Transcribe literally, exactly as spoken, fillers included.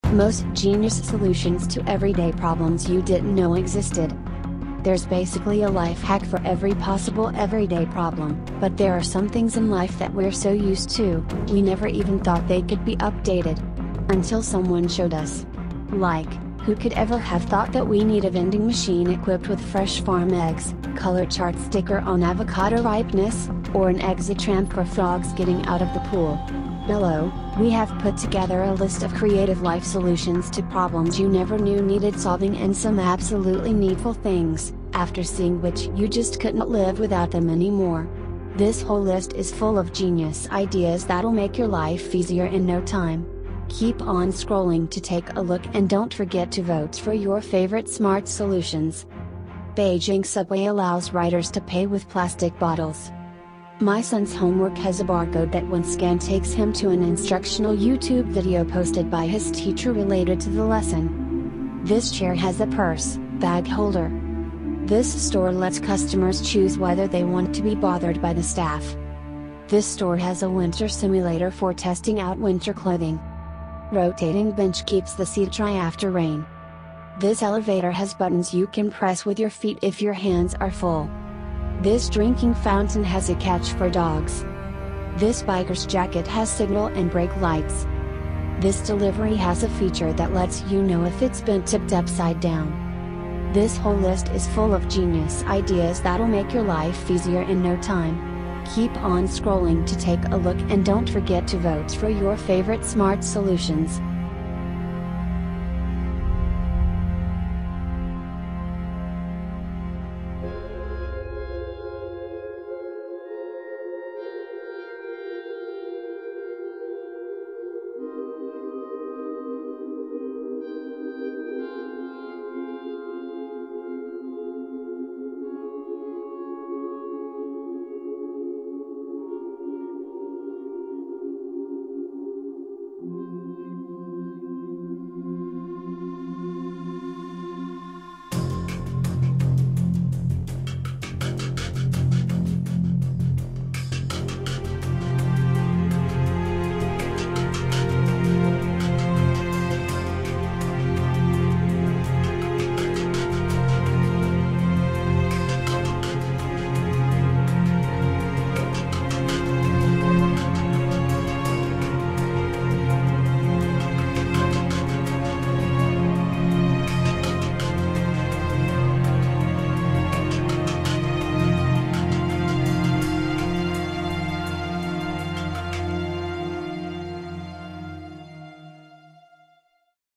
Most genius solutions to everyday problems you didn't know existed. There's basically a life hack for every possible everyday problem, but there are some things in life that we're so used to, we never even thought they could be updated. Until someone showed us. Like, who could ever have thought that we need a vending machine equipped with fresh farm eggs, color chart sticker on avocado ripeness, or an exit ramp for frogs getting out of the pool? Below, we have put together a list of creative life solutions to problems you never knew needed solving and some absolutely needful things, after seeing which you just couldn't live without them anymore. This whole list is full of genius ideas that'll make your life easier in no time. Keep on scrolling to take a look and don't forget to vote for your favorite smart solutions. Beijing Subway allows riders to pay with plastic bottles. My son's homework has a barcode that when scanned takes him to an instructional YouTube video posted by his teacher related to the lesson. This chair has a purse, bag holder. This store lets customers choose whether they want to be bothered by the staff. This store has a winter simulator for testing out winter clothing. Rotating bench keeps the seat dry after rain. This elevator has buttons you can press with your feet if your hands are full. This drinking fountain has a catch for dogs. This biker's jacket has signal and brake lights. This delivery has a feature that lets you know if it's been tipped upside down. This whole list is full of genius ideas that'll make your life easier in no time. Keep on scrolling to take a look and don't forget to vote for your favorite smart solutions.